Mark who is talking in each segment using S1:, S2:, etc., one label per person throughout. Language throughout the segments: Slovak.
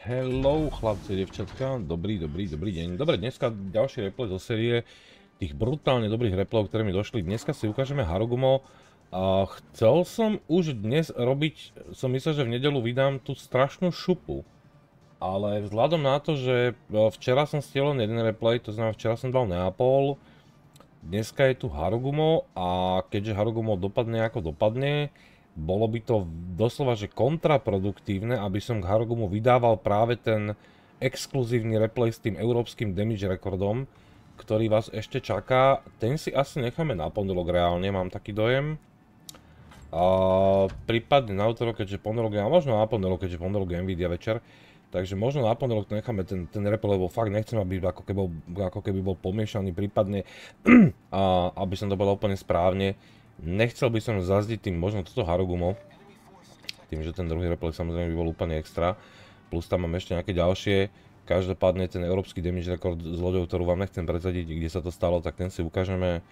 S1: Hello chlapci, devčatka, dobrý deň. Dobre, dneska ďalší replay zo série tých brutálne dobrých replayov, ktoré mi došli. Dneska si ukážeme Harugumo. A chcel som už dnes robiť, som myslel, že v nedeľu vydám tú strašnú šupu. Ale vzhľadom na to, že včera som stiel len jeden replay, to znamená včera som dal Neapol, dneska je tu Harugumo a keďže Harugumo dopadne ako dopadne, bolo by to doslova, že kontraproduktívne, aby som k Harugumu vydával práve ten exkluzívny replay s tým európskym damage rekordom, ktorý vás ešte čaká. Ten si asi necháme na pondelok reálne, mám taký dojem. Prípadne na útorok, keďže pondelok je, a možno na pondelok, keďže pondelok je Nvidia večer. Takže možno na pondelok to necháme ten replay, lebo fakt nechcem, aby ako keby bol pomiešaný, prípadne aby som to bolo úplne správne. Nechcel by som zazdiť tým možno toto Harugumo, tým, že ten druhý replay samozrejme by bol úplne extra, plus tam mám ešte nejaké ďalšie. Každopádne ten európsky damage rekord z loďou, ktorú vám nechcem predsadiť, kde sa to stalo, tak ten si ukážeme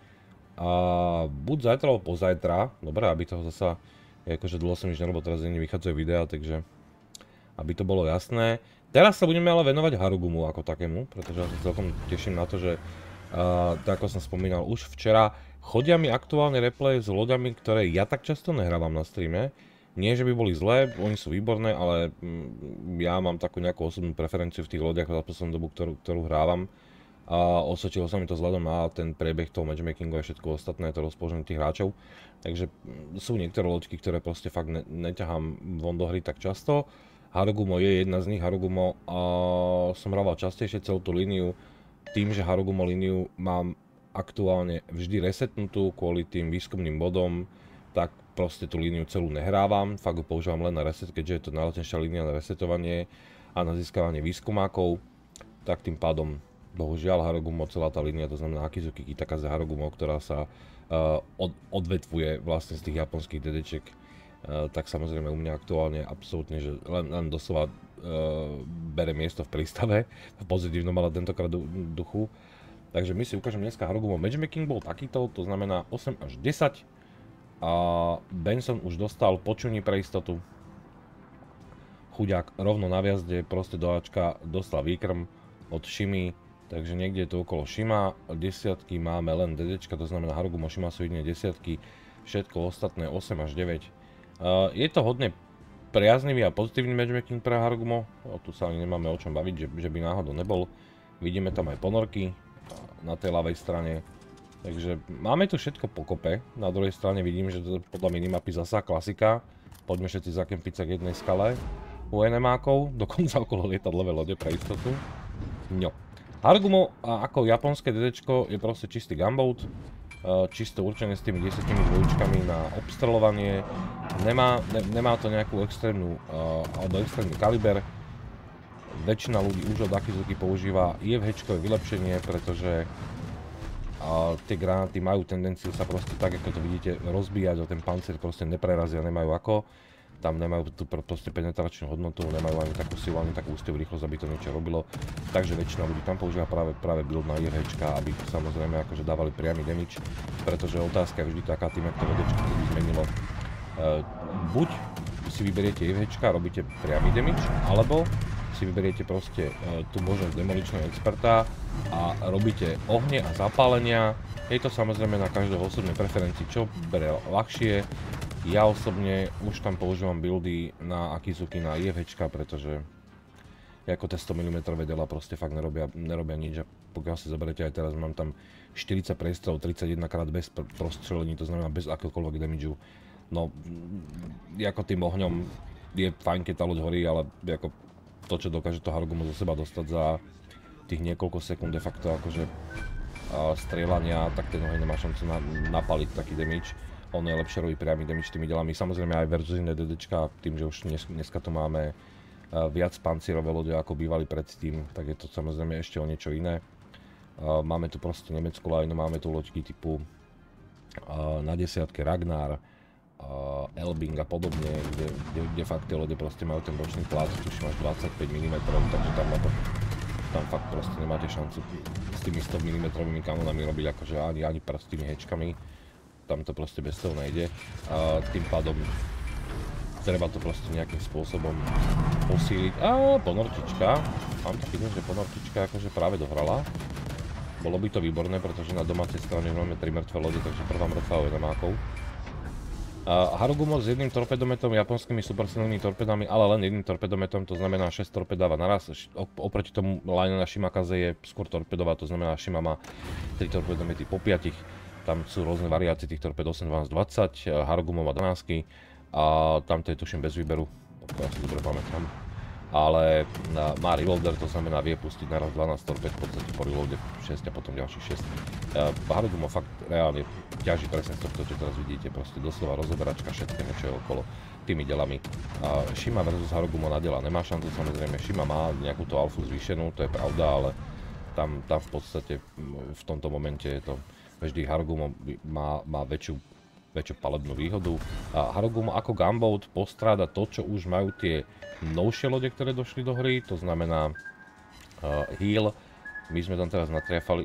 S1: buď zajtra alebo pozajtra. Dobre, aby toho zasa, akože dlho som nič nerobil, teraz vychádzajú videa, takže aby to bolo jasné. Teraz sa budeme ale venovať Harugumu ako takému, pretože ja sa celkom teším na to, že tak ako som spomínal už včera, chodia mi aktuálne replay s loďami, ktoré ja tak často nehrávam na streame. Nie, že by boli zlé, oni sú výborné, ale ja mám takú nejakú osobnú preferenciu v tých loďach za poslednú dobu, ktorú hrávam. A osvedčilo sa mi to vzhľadom na ten priebeh toho matchmakingu a všetko ostatné, to rozpoloženie tých hráčov. Takže sú niektoré loďky, ktoré proste fakt neťahám von do hry tak často. Harugumo je jedna z nich. Harugumo som hrával častejšie celú tú líniu. Tým, že Harugumo líniu mám aktuálne vždy resetnutú kvôli tým výskumným bodom, tak proste tú líniu celú nehrávam. Fakt ju používam len na reset, keďže je to najlacnejšia línia na resetovanie a na získavanie výskumákov. Tak tým pádom, bohužiaľ, Harugumo, celá tá línia, to znamená Akizuki Kitakaze Harugumo, ktorá sa odvetvuje vlastne z tých japonských DDček, tak samozrejme u mňa aktuálne absolútne, že len doslova bere miesto v prístave, v pozitívnom, ale tentokrát duchu. Takže my si ukážeme dneska Harugumo. Matchmaking bol takýto, to znamená 8 až 10. A Benson už dostal počuní pre istotu. Chuďák rovno na viazde, proste do Ačka dostal výkrm od Shimy. Takže niekde je to okolo Shima. Desiatky máme len DDčka, to znamená Harugumo, Shima sú jedine desiatky. Všetko ostatné 8 až 9. Je to hodne priaznivý a pozitívny matchmaking pre Harugumo. Tu sa ani nemáme o čom baviť, že by náhodou nebol. Vidíme tam aj ponorky na tej ľavej strane. Takže máme tu všetko pokope. Na druhej strane vidím, že to podľa minimapy zasa klasika. Poďme všetci zakempiť sa k jednej skale u enemákov, dokonca okolo lietadlové lode pre istotu. No. Harugumo ako japonské DDčko je proste čistý gunboat. Čisto určené s tými 10 dvojčkami na obstreľovanie. Nemá to nejakú extrémnu alebo extrémny kaliber. Väčšina ľudí už od Akizuki používa IFH-čkové vylepšenie, pretože tie granáty majú tendenciu sa proste tak, ako to vidíte, rozbíjať, o ten pancier proste neprerazia, nemajú ako. Tam nemajú tú proste penetračnú hodnotu, nemajú ani takú silu, ani takú ústievú rýchlosť, aby to niečo robilo. Takže väčšina ľudí tam používa práve build na IFH-čka, aby samozrejme akože dávali priamy damage, pretože otázka je vždy taká tým, ak to vedečko zmenilo. Buď si vyberiete IFH-čka a robíte priamy damage, alebo si vyberiete proste tú možnosť demoličného experta a robíte ohne a zapálenia. Je to samozrejme na každého osobnej preferencii, čo bere ľahšie. Ja osobne už tam používam buildy na Akizuki na IFH-čka, pretože ako tie 100 mm vedela proste fakt nerobia nič. A pokiaľ si zoberiete aj teraz, mám tam 40 priestrelov, 31 krát bez prostrelení, to znamená bez akéhokoľvek damageu. No, ako tým ohňom je fajn, keď tá loď horí, ale ako to, čo dokáže to Harugumo zo seba dostať za tých niekoľko sekúnd de facto akože strieľania, tak ten oheň nemá šancu napaliť taký damage. Ono je lepšie robiť priamy damage tými delami. Samozrejme aj versus iné DDčka, tým, že už dneska tu máme viac pancierové lode ako bývali predtým, tak je to samozrejme ešte o niečo iné. Máme tu proste nemeckú lajnu, máme tu loďky typu na desiatke Ragnar, Elbing a podobne, kde fakt tie lode proste majú ten bočný plát, tuším až 25 mm, takže tam fakt proste nemáte šancu s tými 100 mm kanonami robiť akože ani s tými hečkami. Tam to proste bez toho nejde. Tým pádom Treba to proste nejakým spôsobom posíliť. A ponorčička. Mám taký deň, že ponorčička akože práve dohrala. Bolo by to výborné, pretože na domácej strane máme 3 mŕtve lode, takže prvá mŕtva je nemákov. Harugumo s jedným torpedometom, japonskými supersilnými torpedami, ale len jedným torpedometom, to znamená 6 torpedáva naraz. Oproti tomu line na Shimakaze je skôr torpedová, to znamená Shima má 3 torpedomety po 5. Tam sú rôzne variácie tých torped 8, 12, 20, Harugumo má 12 a tamto je tuším bez výberu, to si dobre pamätám. Ale má reloader, to znamená vie pustiť naraz 12 torped, v podstate po reloade 6 a potom ďalších 6. Harugumo fakt reálne ťaží presne z tohto, čo teraz vidíte, proste doslova rozoberačka všetkému, čo je okolo tými delami. Shima versus Harugumo na dela nemá šancu, samozrejme Shima má nejakú tú alfu zvýšenú, to je pravda, ale tam v podstate v tomto momente je to, vždy Harugumo má väčšiu palebnú výhodu. Harugumo ako gunboat postráda to, čo už majú tie novšie lode, ktoré došli do hry, to znamená heal. My sme tam teraz natriafali.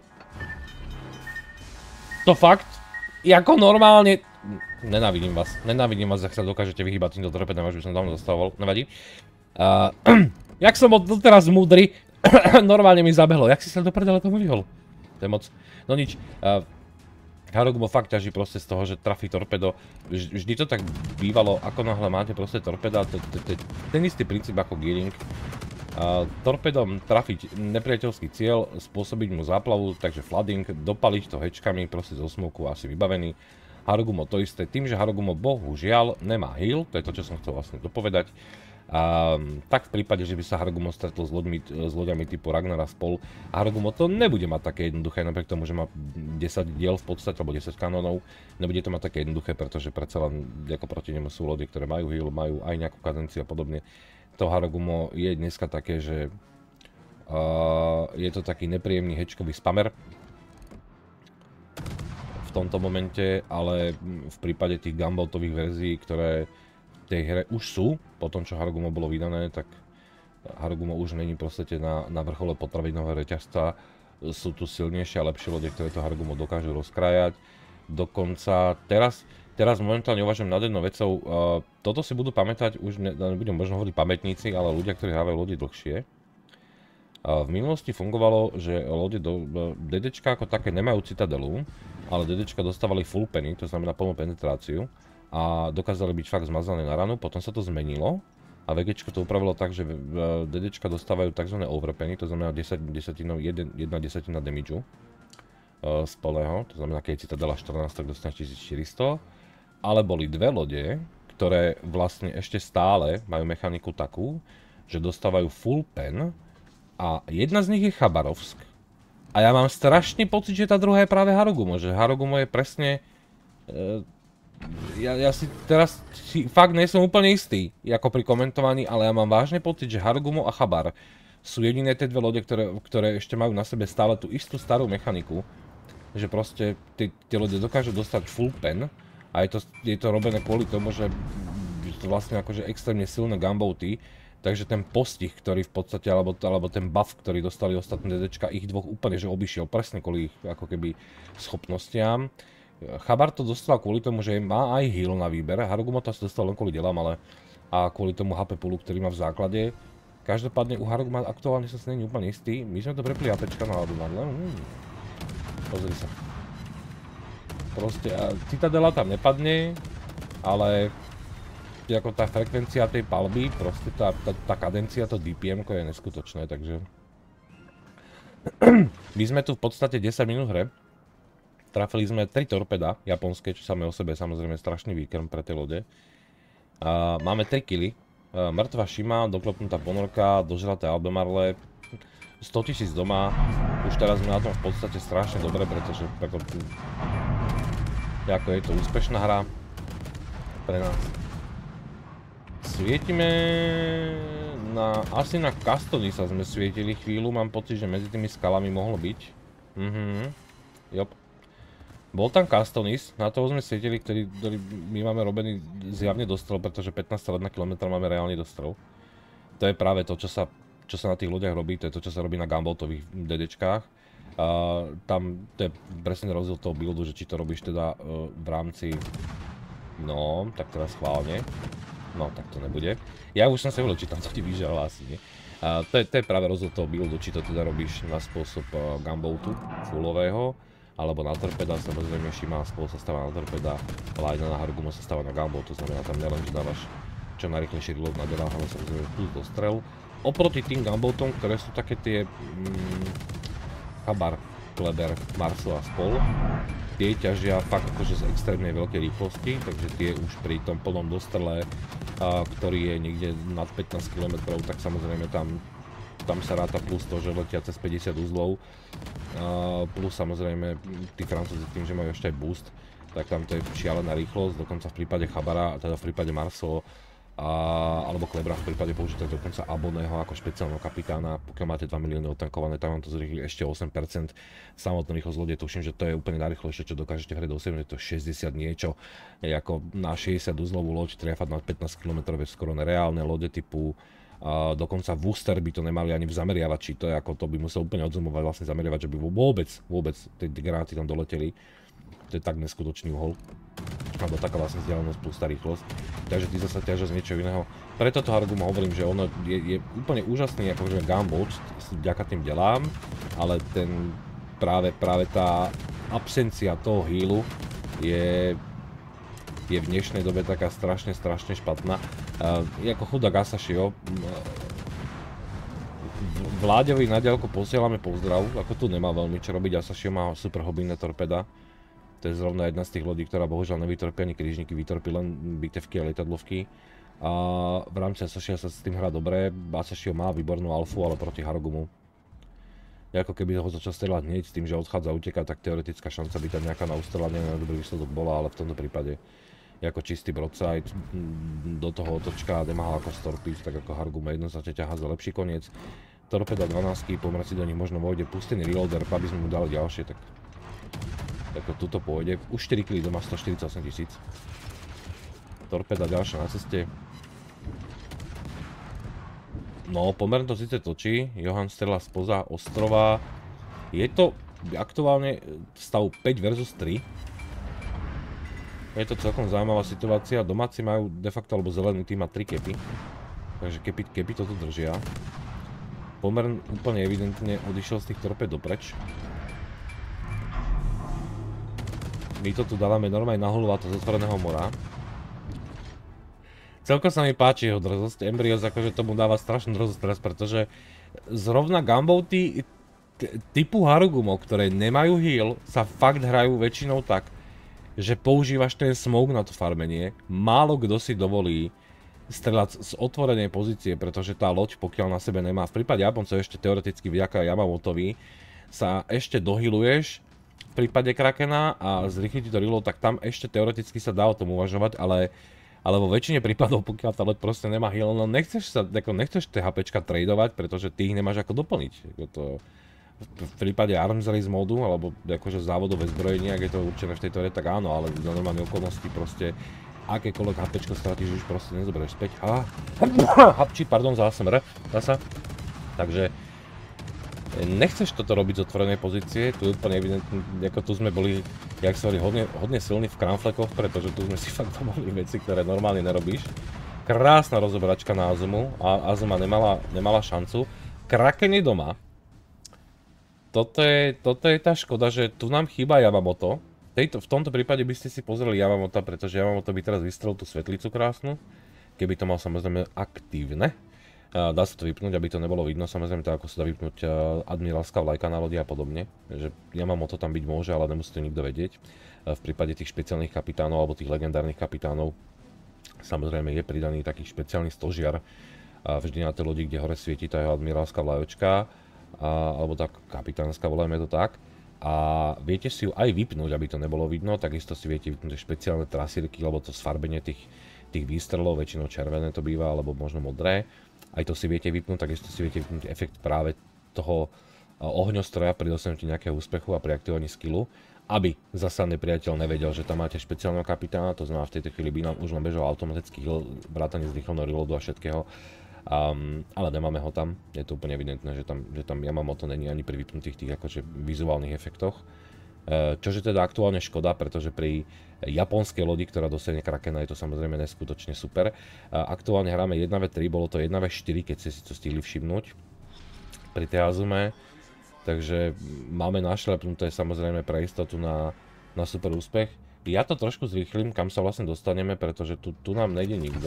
S1: To fakt? Jako normálne... Nenávidím vás, ak sa dokážete vyhýbať týmto torpedám, až by som dávno dostával, nevadí. Jak som bol doteraz múdry, normálne mi zabehlo. Jak si sa do prdele tomu vyhol? To je moc... No nič. Harugumo fakt ťaží proste z toho, že trafí torpedo. Vždy to tak bývalo, ako náhle máte proste torpeda, to je ten istý princíp ako gearing. Torpedom trafiť nepriateľský cieľ, spôsobiť mu záplavu, takže flooding, dopaliť to hečkami, proste zo smoku asi vybavený. Harugumo to isté, tým, že Harugumo bohužiaľ nemá heal, to je to, čo som chcel vlastne dopovedať. Tak v prípade, že by sa Harugumo stretol s loďami typu Ragnar a spol, Harugumo to nebude mať také jednoduché, napriek tomu, že má 10 diel v podstate, alebo 10 kanónov, nebude to mať také jednoduché, pretože predsa len ako proti nemu sú lode, ktoré majú heal, majú aj nejakú kadenciu a podobne. To Harugumo je dneska také, že je to taký nepríjemný hečkový spamer v tomto momente, ale v prípade tých gunboatových verzií, ktoré v tej hre už sú, po tom čo Harugumo bolo vydané, tak Harugumo už není v podstate na vrchole potravinového reťazca. Sú tu silnejšie a lepšie lode, ktoré to Harugumo dokážu rozkrájať. Dokonca teraz momentálne uvažujem nad jednou vecou. Toto si budú pamätať, už nebudem možno hovoriť pamätníci, ale ľudia, ktorí hrávajú lodi dlhšie. V minulosti fungovalo, že lode DDčka ako také nemajú citadelu, ale DDčka dostávali full penny, to znamená plnú penetráciu. A dokázali byť fakt zmazané na ranu, potom sa to zmenilo a VGčko to upravilo tak, že DDčka dostávajú tzv. Overpenny, to znamená 1 desatina damageu z plného, to znamená keď je citadela 14, tak dostaneš 1400, ale boli dve lode, ktoré vlastne ešte stále majú mechaniku takú, že dostávajú full pen a jedna z nich je Chabarovsk a ja mám strašný pocit, že tá druhá je práve Harugumo, že Harugumo je presne... Ja si teraz fakt nie som úplne istý, ako pri komentovaní, ale ja mám vážne pocit, že Harugumo a Chabar sú jediné tie dve lode, ktoré ešte majú na sebe stále tú istú starú mechaniku, že proste tie lode dokážu dostať full pen a je to robené kvôli tomu, že to vlastne akože extrémne silné gunboaty, takže ten postih, ktorý v podstate, alebo ten buff, ktorý dostali ostatné DDčka, ich dvoch úplne že obišiel presne kvôli ich ako keby schopnostiam. Chabar to dostal kvôli tomu, že má aj heal na výber, Harugumo to asi dostal len kvôli delám, ale a kvôli tomu HP poolu, ktorý má v základe. Každopádne u Haruguma aktuálne som si není úplne istý, my sme to prepli APčka na Ladumadle. Pozri sa. Proste citadela tam nepadne, ale ako tá frekvencia tej palby, proste tá kadencia, to DPM-ko je neskutočné, takže... My sme tu v podstate 10 minút hre. Trafili sme 3 torpeda japonské, čo samé o sebe samozrejme strašný výkrm pre tie lode. Máme 3 killy. Mŕtva Shima, doklopnutá ponorka, dožraté Albemarle, 100 000 doma. Už teraz sme na tom v podstate strašne dobre, pretože ako je to úspešná hra pre nás. Svietime asi na Castony sa sme svietili chvíľu, mám pocit, že medzi tými skalami mohlo byť. Jop. Bol tam Castonis, na toho sme svietili, ktorý my máme robený zjavne dostrel, pretože 15,1 km máme reálne dostrel. To je práve to, čo sa na tých loďach robí, to je to, čo sa robí na gunboatových DDčkách. Tam to je presne rozdiel toho buildu, že či to robíš teda v rámci... No, tak teraz schválne. No, tak to nebude. Ja už som sa hovoril, či tam to ti vyžal asi, nie? To je práve rozdiel toho buildu, či to teda robíš na spôsob gunboatu fullového, alebo na torpeda, samozrejme Shima spolu sa stáva na torpeda, Lajna na Hargumo sa stáva na gunboat, to znamená tam nielen, že dávaš čo najrýchlejší reload na delách, ale samozrejme plus dostrel. Oproti tým gunboatom, ktoré sú také tie Chabar, Kleber, Marso a spol, tie ťažia fakt akože z extrémnej veľkej rýchlosti, takže tie už pri tom plnom dostrele, ktorý je niekde nad 15 km, tak samozrejme tam sa ráta plus to, že letia cez 50 uzlov, plus samozrejme tí Francúzi tým, že majú ešte aj boost, tak tam to je šialená rýchlosť, dokonca v prípade Chabara, teda v prípade Marso, alebo Klebra v prípade použitého dokonca Aboného ako špeciálneho kapitána, pokiaľ máte 2 milióny otankované, tam vám to zrýchli ešte 8%. Samotný rýchlosť lode, tuším, že to je úplne najrýchlejšie, čo dokážete v hre dosiahnuť, to 60 niečo, je ako na 60 uzlovú loď triafať na 15 km je skoro nereálne, lode typu dokonca Wooster by to nemali ani v zameriavači, to je ako to by musel úplne odzumovať vlastne zameriavač, že by vôbec tie granáty tam doleteli. To je tak neskutočný uhol. Alebo taká vlastne vzdialenosť plus tá rýchlosť. Takže tí zase ťažia z niečoho iného. Preto to Hargumo hovorím, že ono je úplne úžasný akože gunboat vďaka tým delám, ale ten práve tá absencia toho healu je v dnešnej dobe taká strašne špatná. Ako chudák Asashio, Vláďovi na diaľku posielame pozdrav, ako tu nemá veľmi čo robiť, Asashio má super hobbyné torpeda. To je zrovna jedna z tých lodí, ktorá bohužiaľ nevytorpí ani krížniky, vytorpí len bitevky a lietadlovky. A v rámci Asashia sa s tým hrá dobre, Asashio má výbornú alfu, ale proti Hargumu. Ako keby ho začal strieľať hneď s tým, že odchádza a uteká, tak teoretická šanca by tam nejaká na ustrelanie na dobrý výsledok bola, ale v tomto prípade je ako čistý broadside, do toho otočka nemá ako storpiť, tak ako Hargumo jednoznačne ťahá za lepší koniec. Torpeda 12, pomer si do nich možno vojde pustený reloader, aby sme mu dali ďalšie, tak ako tuto pôjde. Už 4 kg doma, 148 000. Torpeda ďalšia na ceste. No, pomerne to síce točí. Johan strela spoza ostrova. Je to aktuálne stav 5 versus 3. Je to celkom zaujímavá situácia. Domáci majú de facto, alebo zelený tým má 3 kepy. Takže kepy to tu držia. Pomerne úplne evidentne odišiel z tých torped dopreč. My to tu dávame normálne na holuvato z otvoreného mora. Celkom sa mi páči jeho drzosť. Embryos akože tomu dáva strašnú drzosť teraz, pretože zrovna gunboaty typu Harugumo, ktoré nemajú heal, sa fakt hrajú väčšinou tak, že používaš ten smoke na to farmenie. Málo kto si dovolí strelať z otvorenej pozície, pretože tá loď, pokiaľ na sebe nemá, v prípade Japoncov ešte teoreticky vďaka Yamamotovi, sa ešte dohyluješ v prípade Krakena a zrýchli ti to reload, tak tam ešte teoreticky sa dá o tom uvažovať, ale vo väčšine prípadov, pokiaľ tá loď proste nemá heal, no nechceš tie HPčka tradovať, pretože ty ich nemáš ako doplniť. V prípade arms race modu, alebo akože závodové zbrojenie, ak je to určené v tejto hre, tak áno, ale za normálne okolnosti proste akékoľvek HPčko stratíš, už proste nezoberieš späť. Hapči, pardon, za ASMR, zasa. Takže nechceš toto robiť z otvorenej pozície, tu je úplne evidentne, ako tu sme boli, jak sa hovorí, hodne silní v kramflekoch, pretože tu sme si fakt dovolili veci, ktoré normálne nerobíš. Krásna rozoberačka na Azumu a Azuma nemala šancu. Kraken je doma. Toto je tá škoda, že tu nám chýba Yamamoto. V tomto prípade by ste si pozreli Yamamota, pretože Yamamoto by teraz vystrelil tú svetlicu krásnu, keby to mal samozrejme aktívne. Dá sa to vypnúť, aby to nebolo vidno, samozrejme to ako sa dá vypnúť admirálska vlajka na lodi a podobne. Že Yamamoto tam byť môže, ale nemusí to nikto vedieť. V prípade tých špeciálnych kapitánov alebo tých legendárnych kapitánov samozrejme je pridaný taký špeciálny stožiar vždy na tej lodi, kde hore svieti tá jeho admirálska vlajočka, alebo tak kapitánska, volajme to tak. A viete si ju aj vypnúť, aby to nebolo vidno, takisto si viete vypnúť špeciálne trasírky, alebo to sfarbenie tých výstrelov, väčšinou červené to býva, alebo možno modré. Aj to si viete vypnúť, takisto si viete vypnúť efekt práve toho ohňostroja pri dosiahnutí nejakého úspechu a pri aktivovaní skillu, aby zasa nepriateľ nevedel, že tam máte špeciálneho kapitána, to znamená v tejto chvíli by nám už len bežal automatický heal, vrátane zrýchleného reloadu a všetkého. Ale nemáme ho tam, je to úplne evidentné, že tam Yamamoto není ani pri vypnutých tých akože vizuálnych efektoch. Čože teda aktuálne škoda, pretože pri japonskej lodi, ktorá dosiahne Krakena, je to samozrejme neskutočne super. Aktuálne hráme 1v3, bolo to 1v4, keď ste si to stihli všimnúť pri tej Azume. Takže máme našľapnuté samozrejme pre istotu na super úspech. Ja to trošku zrýchlim, kam sa vlastne dostaneme, pretože tu nám nejde nikto.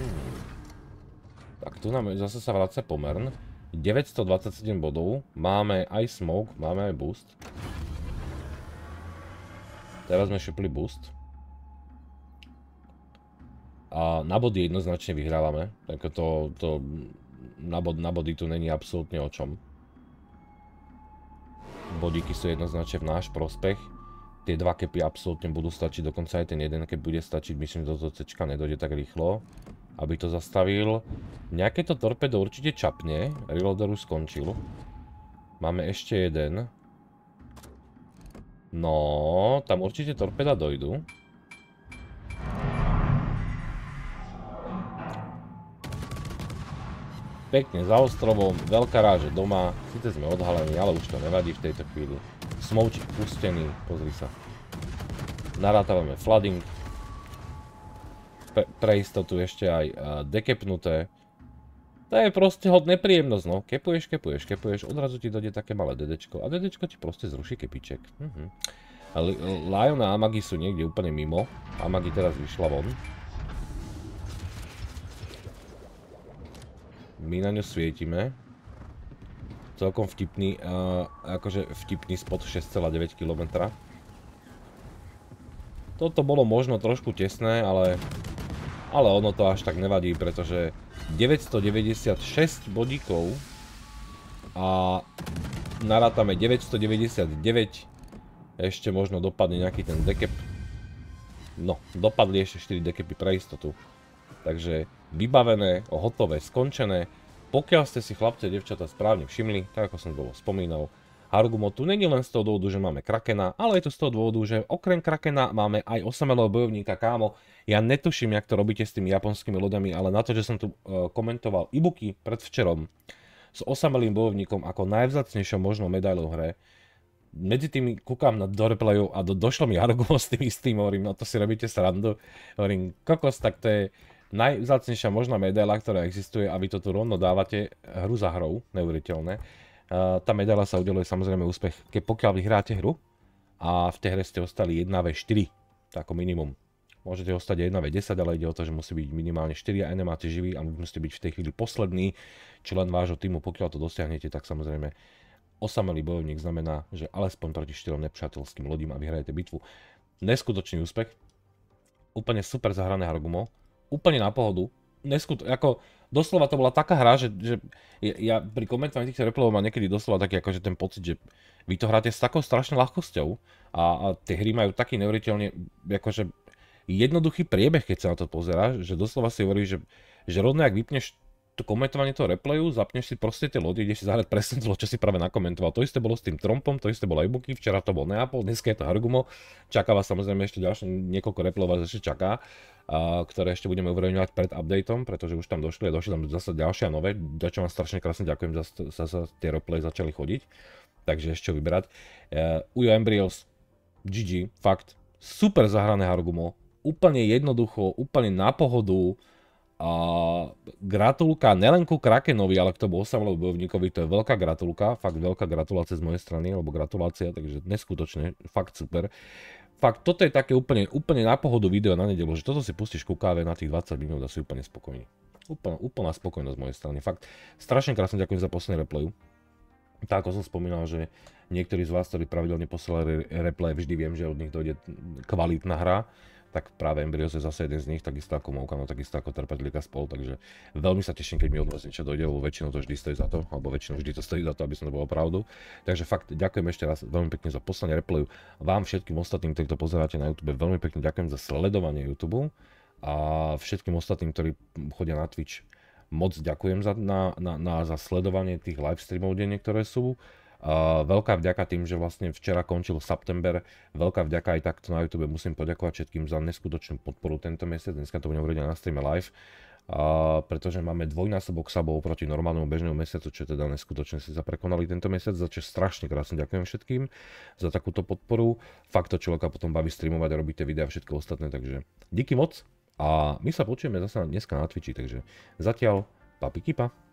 S1: Tak tu nám zase sa vracia Pomern. 927 bodov, máme aj smoke, máme aj boost. Teraz sme šupli boost. A na body jednoznačne vyhrávame. Tak na body tu není absolútne o čom. Bodíky sú jednoznačne v náš prospech. Tie dva kepy absolútne budú stačiť, dokonca aj ten jeden kep bude stačiť. Myslím, že do toho C-čka nedojde tak rýchlo, aby to zastavil. Nejaké to torpedo určite čapne. Reloader už skončil. Máme ešte jeden. No, tam určite torpeda dojdu. Pekne za ostrovom, veľká ráže doma. Sice sme odhalení, ale už to nevadí v tejto chvíli. Smoučik pustený, pozri sa. Narátavame flooding. Pre istotu ešte aj dekepnuté. To je proste hod nepríjemnosť, no. Kepuješ, odrazu ti dojde také malé dedečko. A dedečko ti proste zruší kepiček. Lion a Amagi sú niekde úplne mimo. Amagi teraz vyšla von. My na ňu svietime. Celkom vtipný, akože vtipný spot 6,9 km. Toto bolo možno trošku tesné, ale ono to až tak nevadí, pretože 996 bodíkov a narátame 999, ešte možno dopadne nejaký ten dekep. No, dopadli ešte 4 dekepy pre istotu. Takže vybavené, hotové, skončené. Pokiaľ ste si chlapci a devčatá správne všimli, tak ako som bolo spomínal, Harugumo tu není len z toho dôvodu, že máme Krakena, ale je to z toho dôvodu, že okrem Krakena máme aj osamelého bojovníka, kámo. Ja netuším, jak to robíte s tými japonskými loďami, ale na to, že som tu komentoval Ibuki predvčerom s osamelým bojovníkom ako najvzácnejšou možnou medailou v hre, medzi tými kúkam do replayov a došlo mi Harugumo s tým istým, hovorím, no to si robíte srandu, hovorím, kokos, tak to je najvzácnejšia možná medaila, ktorá existuje a vy to tu rovno dávate hru za hrou, neuveriteľné. Tá medaila sa udeluje samozrejme úspech, pokiaľ vyhráte hru a v tej hre ste ostali 1v4, ako minimum. Môžete ostať 1v10, ale ide o to, že musí byť minimálne 4 a nemáte živý a musíte byť v tej chvíli posledný člen vášho týmu. Pokiaľ to dosiahnete, tak samozrejme osamelý bojovník znamená, že alespoň proti 4 nepřátelským lodím a vyhrajete bitvu. Neskutočný úspech, úplne super zahrané Harugumo, úplne na pohodu, ako doslova to bola taká hra, že ja pri komentovaní týchto replayov mám niekedy doslova taký akože ten pocit, že vy to hráte s takou strašnou ľahkosťou a tie hry majú taký neuveriteľne akože jednoduchý priebeh, keď sa na to pozeráš, že doslova si hovorí, že rovno jak vypneš to komentovanie toho replayu, zapneš si proste tie lode, ideš si zahrať presne to, čo si práve nakomentoval. To isté bolo s tým Trompom, to isté bolo Ibuki, včera to bol Neapol, dneska je to Harugumo. Čaká vás samozrejme ešte ďalšie niekoľko replayov vás ešte čaká, ktoré ešte budeme uverejňovať pred updateom, pretože už tam došli tam zase ďalšie a nové, za čo vám strašne krásne ďakujem, že sa tie replaye začali chodiť. Takže ešte vyberať. Ujo Embryos, GG, fakt, super zahrané Harugumo, úplne jednoducho, úplne na pohodu. Gratulka nelen ku Krakenovi, ale k tomu osamelému bojovníkovi, to je veľká gratulka, fakt veľká gratulácia z mojej strany, alebo gratulácia, takže neskutočne, fakt super. Fakt, toto je také úplne na pohodu video na nedeľu, že toto si pustíš ku káve na tých 20 minút a si úplne spokojný. Úplná spokojnosť z mojej strany, fakt. Strašne krásne ďakujem za posledný replayu. Tak ako som spomínal, že niektorí z vás, ktorí pravidelne posielali replay, vždy viem, že od nich dojde kvalitná hra. Tak práve Embryos je zase jeden z nich, takisto ako Moukano, takisto ako Trpezlíka spol, takže veľmi sa teším, keď mi od vás niečo dojde, lebo väčšinou to vždy stojí za to, alebo väčšinou vždy to stojí za to, aby som to bolo pravdu. Takže fakt ďakujem ešte raz veľmi pekne za poslanie replayu. Vám všetkým ostatným, ktorí to pozeráte na YouTube, veľmi pekne ďakujem za sledovanie YouTube a všetkým ostatným, ktorí chodia na Twitch, moc ďakujem za sledovanie tých live streamov denne, ktoré sú. Veľká vďaka tým, že vlastne včera končil september, veľká vďaka aj takto na YouTube, musím poďakovať všetkým za neskutočnú podporu tento mesiac, dneska to budem hovoriť na streame live pretože máme dvojnásobok subov proti normálnemu bežnému mesiacu, čo je teda neskutočne, si sa prekonali tento mesiac, za čo strašne krásne ďakujem všetkým za takúto podporu. Fakt to človeka potom baví streamovať a robiť tie videá a všetko ostatné, takže díky moc a my sa počujeme zase dneska na Twitchi, takže zatiaľ papi kipa.